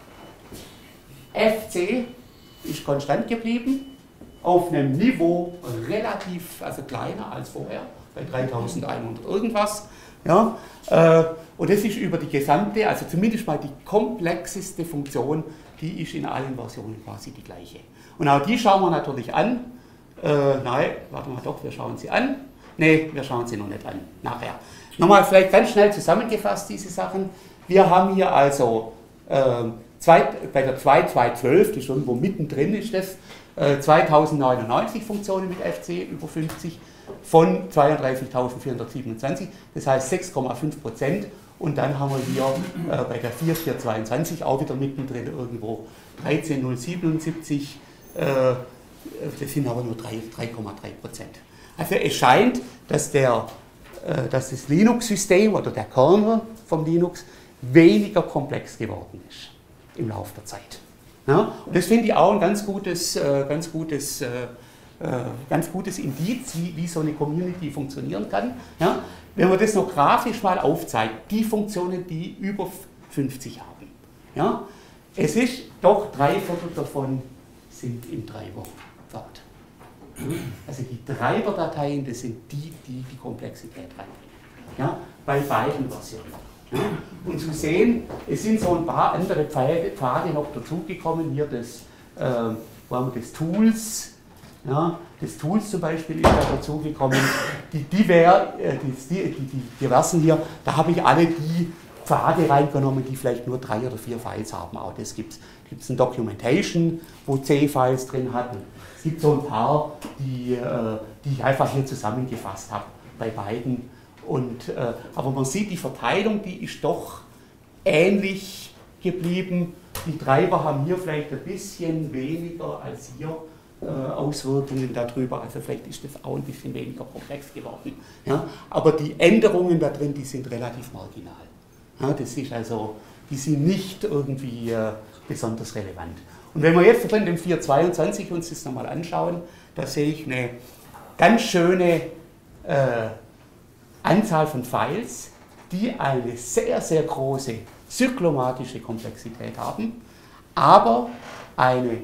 F C ist konstant geblieben, auf einem Niveau relativ, also kleiner als vorher, bei dreitausendeinhundert irgendwas. Ja, äh, und das ist über die gesamte, also zumindest mal die komplexeste Funktion, die ist in allen Versionen quasi die gleiche. Und auch die schauen wir natürlich an. Äh, nein, warte mal doch, wir schauen sie an. Ne, wir schauen sie noch nicht an, nachher. Nochmal vielleicht ganz schnell zusammengefasst, diese Sachen. Wir haben hier also äh, zwei, bei der zwei Punkt zwei Punkt zwölf, die schon irgendwo mittendrin ist das, äh, zweitausendneunundneunzig Funktionen mit F C über fünfzig von zweiunddreißigtausendvierhundertsiebenundzwanzig, das heißt sechs Komma fünf Prozent. Und dann haben wir hier äh, bei der vier vier zweiundzwanzig auch wieder mittendrin irgendwo dreizehntausendsiebenundsiebzig, äh, das sind aber nur drei Komma drei Prozent. Also es scheint, dass, der, äh, dass das Linux-System oder der Kernel vom Linux weniger komplex geworden ist im Laufe der Zeit. Ja? Und das finde ich auch ein ganz gutes, äh, ganz gutes, äh, äh, ganz gutes Indiz, wie, wie so eine Community funktionieren kann. Ja? Wenn man das noch grafisch mal aufzeigt, die Funktionen, die über fünfzig haben. Ja? Es ist doch drei Viertel davon sind im Treiber dort. Also die Treiberdateien, das sind die, die die Komplexität reinbringen. Ja? Bei beiden Versionen. Ja? Und zu sehen, es sind so ein paar andere Pfade noch dazugekommen. Hier das, äh, wo haben wir das Tools. Ja, das Tools zum Beispiel ist da dazugekommen, die, Diver, äh, die, die, die diversen hier, da habe ich alle die Pfade reingenommen, die vielleicht nur drei oder vier Files haben. Auch das gibt es. Gibt es ein Documentation, wo C-Files drin hatten. Es gibt so ein paar, die, äh, die ich einfach hier zusammengefasst habe bei beiden. Und, äh, aber man sieht, die Verteilung, die ist doch ähnlich geblieben. Die Treiber haben hier vielleicht ein bisschen weniger als hier Auswirkungen darüber, also vielleicht ist das auch ein bisschen weniger komplex geworden. Ja? Aber die Änderungen da drin, die sind relativ marginal. Ja, das ist also, die sind nicht irgendwie äh, besonders relevant. Und wenn wir jetzt in dem vier Punkt zweiundzwanzig uns das nochmal anschauen, da sehe ich eine ganz schöne äh, Anzahl von Files, die eine sehr, sehr große zyklomatische Komplexität haben, aber eine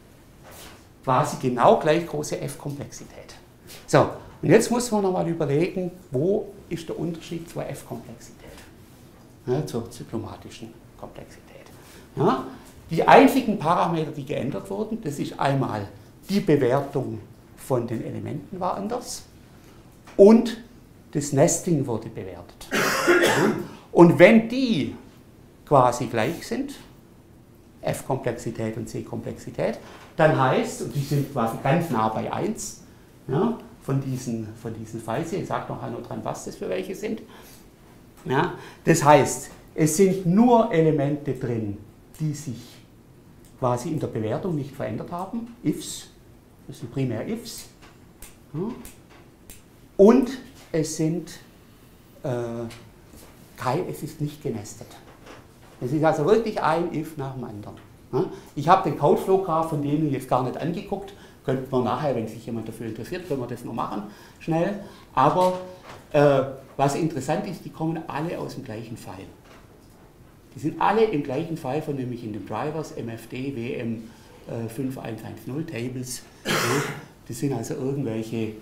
quasi genau gleich große F-Komplexität. So, und jetzt muss man nochmal überlegen, wo ist der Unterschied zur F-Komplexität, ja, zur zyklomatischen Komplexität. Ja, die einzigen Parameter, die geändert wurden, das ist einmal die Bewertung von den Elementen war anders und das Nesting wurde bewertet. Ja, und wenn die quasi gleich sind, F-Komplexität und C-Komplexität, dann heißt, und die sind quasi ganz nah bei eins, ja, von diesen, von diesen Files hier, ich sage noch einmal dran, was das für welche sind. Ja, das heißt, es sind nur Elemente drin, die sich quasi in der Bewertung nicht verändert haben, Ifs, das sind primär Ifs, ja, und es sind, äh, kein, es ist nicht genestet. Es ist also wirklich ein If nach dem anderen. Ich habe den Codeflow-Graph von denen jetzt gar nicht angeguckt. Könnte man nachher, wenn sich jemand dafür interessiert, können wir das noch machen, schnell. Aber äh, was interessant ist, die kommen alle aus dem gleichen File. Die sind alle im gleichen File, von nämlich in den Drivers, M F D, W M äh, fünf eins eins null Tables. Ja, das sind also irgendwelche, äh,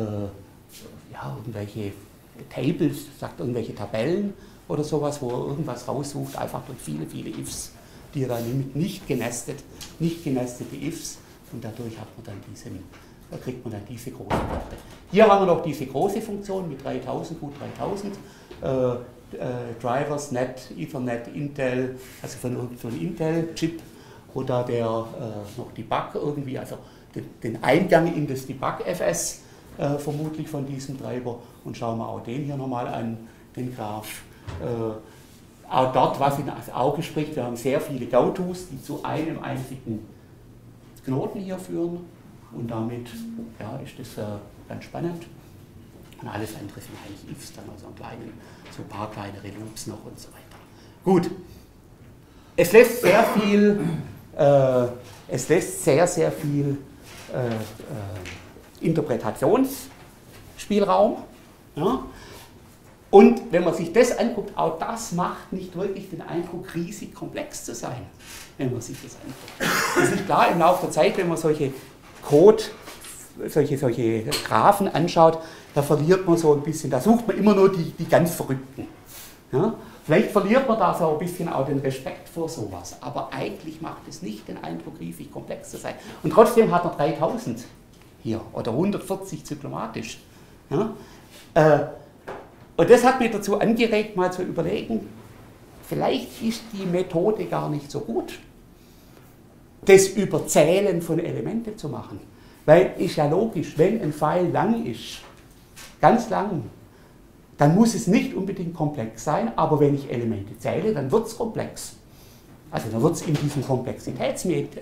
ja, irgendwelche Tables, sagt irgendwelche Tabellen oder sowas, wo er irgendwas raussucht, einfach durch viele, viele Ifs, die er dann nimmt, nicht genestet, nicht genestete Ifs, und dadurch hat man dann diesen, da kriegt man dann diese großen Werte. Hier haben wir noch diese große Funktion mit dreitausend, gut dreitausend, äh, äh, Drivers, Net, Ethernet, Intel, also von irgendeinem Intel-Chip, wo da der äh, noch Debug irgendwie, also den, den Eingang in das Debug-F S äh, vermutlich von diesem Treiber, und schauen wir auch den hier nochmal an, den Graph. Äh, auch dort, was in das Auge spricht, wir haben sehr viele Go-Tos, die zu einem einzigen Knoten hier führen, und damit ja, ist das äh, ganz spannend. Und alles andere sind eigentlich Ifs, dann also ein, kleinen, so ein paar kleinere Loops noch und so weiter. Gut, es lässt sehr viel, äh, es lässt sehr, sehr viel äh, äh, Interpretationsspielraum. Ja? Und wenn man sich das anguckt, auch das macht nicht wirklich den Eindruck, riesig komplex zu sein, wenn man sich das anguckt. Es ist klar, im Laufe der Zeit, wenn man solche Code solche, solche Graphen anschaut, da verliert man so ein bisschen, da sucht man immer nur die, die ganz Verrückten. Ja? Vielleicht verliert man da so ein bisschen auch den Respekt vor sowas, aber eigentlich macht es nicht den Eindruck, riesig komplex zu sein. Und trotzdem hat er dreitausend hier oder hundertvierzig zyklomatisch. Ja? Äh, und das hat mich dazu angeregt, mal zu überlegen, vielleicht ist die Methode gar nicht so gut, das Überzählen von Elementen zu machen. Weil ist ja logisch, wenn ein Pfeil lang ist, ganz lang, dann muss es nicht unbedingt komplex sein, aber wenn ich Elemente zähle, dann wird es komplex. Also dann wird es in diesen Komplexitätsmetriken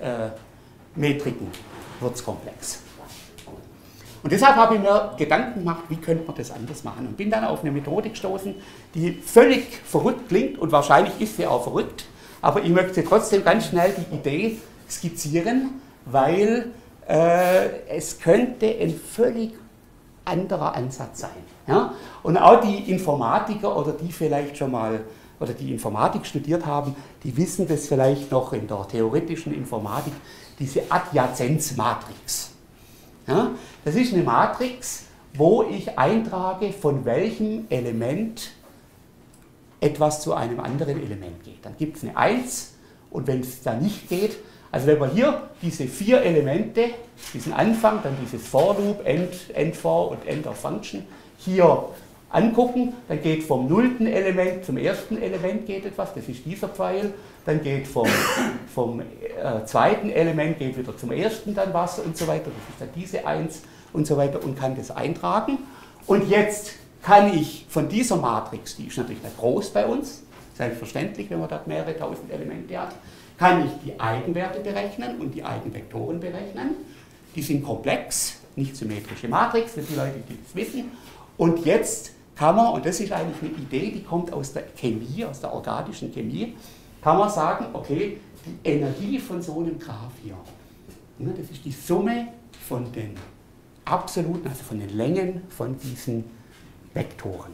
wird's komplex. Und deshalb habe ich mir Gedanken gemacht, wie könnte man das anders machen. Und bin dann auf eine Methode gestoßen, die völlig verrückt klingt und wahrscheinlich ist sie auch verrückt, aber ich möchte trotzdem ganz schnell die Idee skizzieren, weil äh, es könnte ein völlig anderer Ansatz sein. Ja? Und auch die Informatiker oder die vielleicht schon mal oder die Informatik studiert haben, die wissen das vielleicht noch in der theoretischen Informatik, diese Adjazenzmatrix. Ja? Das ist eine Matrix, wo ich eintrage, von welchem Element etwas zu einem anderen Element geht. Dann gibt es eine eins und wenn es da nicht geht, also wenn wir hier diese vier Elemente, diesen Anfang, dann dieses For Loop, End, End For und End of Function hier angucken, dann geht vom nullten Element zum ersten Element geht etwas, das ist dieser Pfeil, dann geht vom, vom äh, zweiten Element geht wieder zum ersten dann was und so weiter, das ist dann diese eins und so weiter und kann das eintragen. Und jetzt kann ich von dieser Matrix, die ist natürlich nicht groß bei uns, selbstverständlich, wenn man dort mehrere tausend Elemente hat, kann ich die Eigenwerte berechnen und die Eigenvektoren berechnen. Die sind komplex, nicht symmetrische Matrix, für die Leute, die das wissen. Und jetzt kann man, und das ist eigentlich eine Idee, die kommt aus der Chemie, aus der organischen Chemie, kann man sagen, okay, die Energie von so einem Graph hier, das ist die Summe von den absoluten, also von den Längen von diesen Vektoren.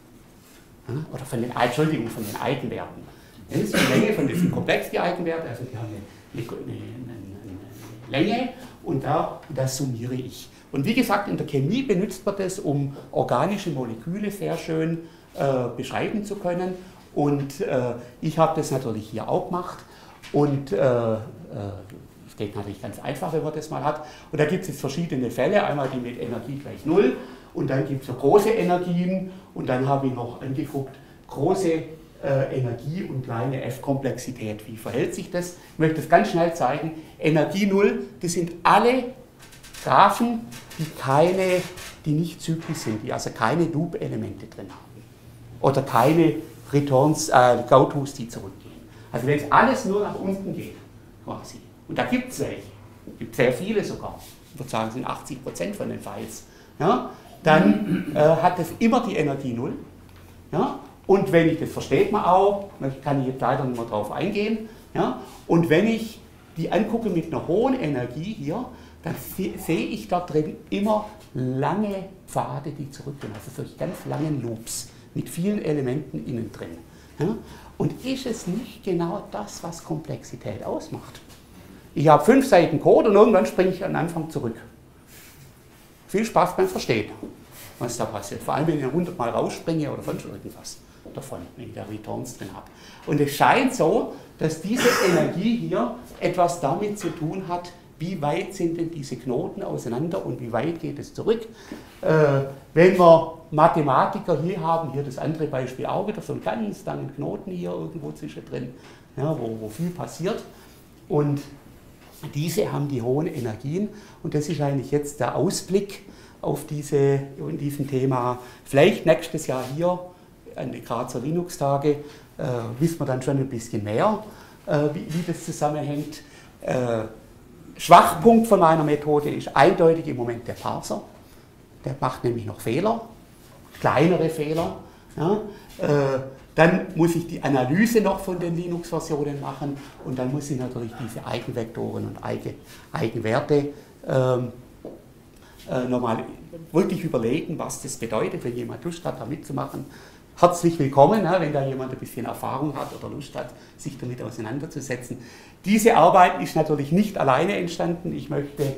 Oder von den, Entschuldigung, von den Eigenwerten. Das ist die Länge von diesen Komplex, die Eigenwerte, also die haben eine, eine, eine, eine Länge und da, das summiere ich. Und wie gesagt, in der Chemie benutzt man das, um organische Moleküle sehr schön äh, beschreiben zu können. Und äh, ich habe das natürlich hier auch gemacht. Und es äh, äh, geht natürlich ganz einfach, wenn man das mal hat. Und da gibt es jetzt verschiedene Fälle. Einmal die mit Energie gleich null. Und dann gibt es so große Energien. Und dann habe ich noch angeguckt, große äh, Energie und kleine F-Komplexität. Wie verhält sich das? Ich möchte das ganz schnell zeigen. Energie null, das sind alle Graphen, die, keine, die nicht zyklisch sind, die also keine Loop-Elemente drin haben. Oder keine Returns, äh, Go-Tos, die zurückgehen. Also wenn es alles nur nach unten geht, quasi. Und da gibt es welche, gibt sehr viele sogar, ich würde sagen, es sind achtzig Prozent von den Files. Ja, dann äh, hat es immer die Energie null. Ja, und wenn ich, das versteht man auch, kann ich jetzt leider nicht mehr drauf eingehen, ja, und wenn ich die angucke mit einer hohen Energie hier, dann sehe ich da drin immer lange Pfade, die zurückgehen, also solche ganz langen Loops mit vielen Elementen innen drin. Ja? Und ist es nicht genau das, was Komplexität ausmacht? Ich habe fünf Seiten Code und irgendwann springe ich an den Anfang zurück. Viel Spaß beim Verstehen, was da passiert. Vor allem, wenn ich hundert Mal rausspringe oder sonst irgendwas davon, wenn ich da Returns drin habe. Und es scheint so, dass diese Energie hier etwas damit zu tun hat, wie weit sind denn diese Knoten auseinander und wie weit geht es zurück? Äh, wenn wir Mathematiker hier haben, hier das andere Beispiel auch wieder, so einen ganz langen Knoten hier irgendwo zwischendrin, ja, wo, wo viel passiert. Und diese haben die hohen Energien und das ist eigentlich jetzt der Ausblick auf diese, in diesem Thema. Vielleicht nächstes Jahr hier an den Grazer Linux-Tage äh, wissen wir dann schon ein bisschen mehr, äh, wie, wie das zusammenhängt. Äh, Schwachpunkt von meiner Methode ist eindeutig im Moment der Parser. Der macht nämlich noch Fehler, kleinere Fehler. Ja. Äh, dann muss ich die Analyse noch von den Linux-Versionen machen und dann muss ich natürlich diese Eigenvektoren und Eigen, Eigenwerte ähm, äh, nochmal wirklich überlegen, was das bedeutet, wenn jemand Lust hat, da mitzumachen. Herzlich willkommen, ja, wenn da jemand ein bisschen Erfahrung hat oder Lust hat, sich damit auseinanderzusetzen. Diese Arbeit ist natürlich nicht alleine entstanden. Ich möchte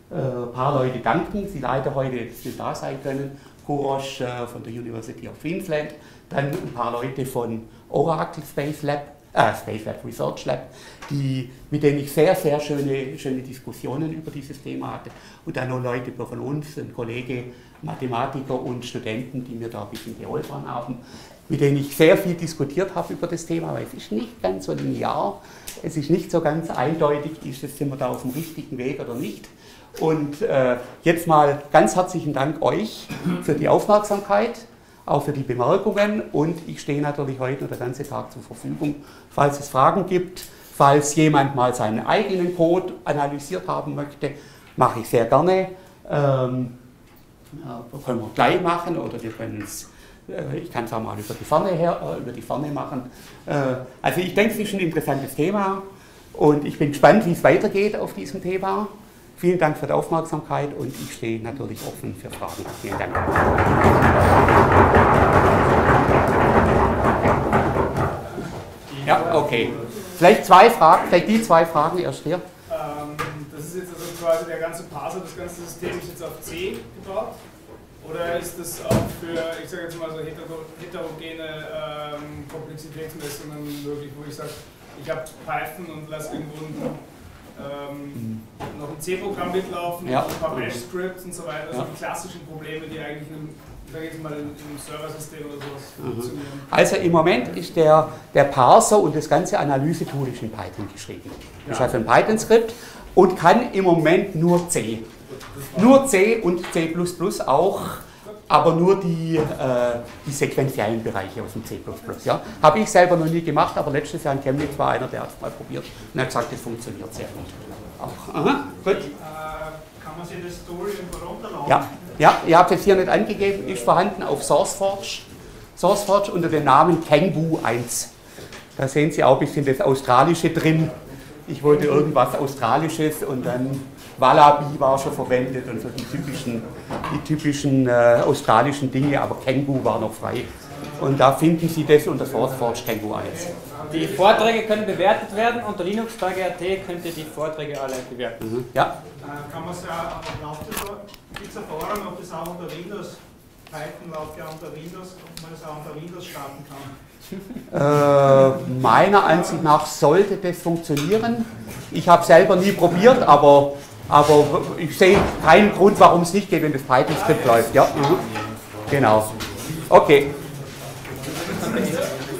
ein paar Leute danken, die leider heute nicht da sein können. Kurosh äh, von der University of Queensland, dann ein paar Leute von Oracle Space Lab, äh, Space Lab Research Lab, die, mit denen ich sehr, sehr schöne, schöne Diskussionen über dieses Thema hatte. Und dann noch Leute von uns, ein Kollege, Mathematiker und Studenten, die mir da ein bisschen geholfen haben, mit denen ich sehr viel diskutiert habe über das Thema, weil es ist nicht ganz so linear, es ist nicht so ganz eindeutig, ist es, sind wir da auf dem richtigen Weg oder nicht. Und äh, jetzt mal ganz herzlichen Dank euch für die Aufmerksamkeit, auch für die Bemerkungen, und ich stehe natürlich heute noch den ganzen Tag zur Verfügung, falls es Fragen gibt, falls jemand mal seinen eigenen Code analysiert haben möchte, mache ich sehr gerne. Ähm, ja, können wir gleich machen oder wir können es, äh, ich kann es auch mal über die Ferne her, äh, über die Ferne machen. Äh, also ich denke, es ist ein interessantes Thema und ich bin gespannt, wie es weitergeht auf diesem Thema. Vielen Dank für die Aufmerksamkeit und ich stehe natürlich offen für Fragen. Vielen Dank. Ja, okay. Vielleicht zwei Fragen, vielleicht die zwei Fragen erst hier. Ähm, das ist jetzt also quasi der ganze Parser, das ganze System ist jetzt auf C gebaut? Oder ist das auch für, ich sage jetzt mal so heterogene ähm, Komplexitätsmessungen möglich, wo ich sage, ich habe Python und lasse irgendwo ein, ähm, noch ein C-Programm mitlaufen, ja. ein paar Bash-Scripts und so weiter, also ja. die klassischen Probleme, die eigentlich in einem, ich sage jetzt mal, in einem Serversystem oder sowas mhm. funktionieren. Also im Moment ist der, der Parser und das ganze Analysetool ist in Python geschrieben. Ja. Ich habe ein Python-Skript und kann im Moment nur C. Nur C und C plus plus auch, aber nur die, äh, die sequentiellen Bereiche aus dem C plus plus. Ja. Habe ich selber noch nie gemacht, aber letztes Jahr in Chemnitz war einer, der hat es mal probiert und hat gesagt, das funktioniert sehr gut. Auch. Aha, gut. Äh, kann man sich das Tool irgendwo runterladen? Ja, ja, ihr habt es hier nicht angegeben, ist vorhanden auf SourceForge. SourceForge unter dem Namen Kangoo eins. Da sehen Sie auch ein bisschen das Australische drin. Ich wollte irgendwas Australisches und dann Wallaby war schon verwendet und so die typischen, die typischen äh, australischen Dinge, aber Kangoo war noch frei. Und da finden Sie das unter SourceForge Kangoo eins. Die Vorträge können bewertet werden, unter linuxtage punkt at könnt ihr die Vorträge alle bewerten. Mhm. Ja. Äh, kann man es ja, gibt es ein Forum, ob das auch unter Windows, Python läuft ja unter Windows, ob man das auch unter Windows starten kann? Äh, meiner Ansicht nach sollte das funktionieren. Ich habe selber nie probiert, aber, aber ich sehe keinen Grund, warum es nicht geht, wenn das Python-Skript läuft. Ja? Mhm. Genau. Okay.